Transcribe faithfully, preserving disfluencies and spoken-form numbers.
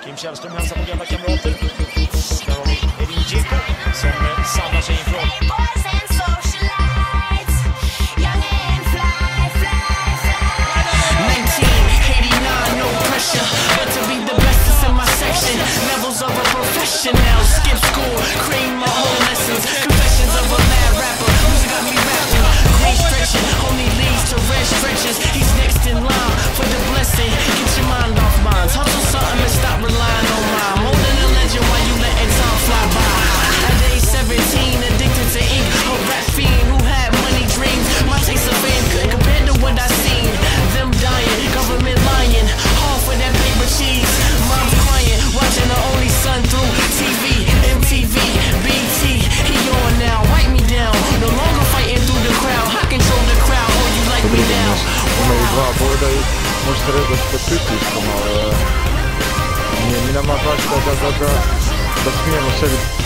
Kim Källström hälsar på gamla kamrater. Där har vi Edin Dzeko som samlar sig infrån. Skip school, cream my whole lessons. Confessions of a mad rapper. Music got me rapping. Great stretching, only leads to red stretches. He's next in line for the blessing. Get your mind off mine. Hustle something and stop relying on mine. More than a legend while you letting time fly by. At age seventeen, addicted to ink. A rap fiend who had money dreams. My taste of fame couldn't compare to what I seen. Them dying, government lying. All for that paper cheese. Mom's crying, watching her only son through T V. T V, B T, he on now, wipe me down. No longer fighting through the crowd. I control the crowd, oh you like me now. Wow. Borda i možete reći da ste pritiskama, ali mi nama baš da, da, da, da, da smijemo sebi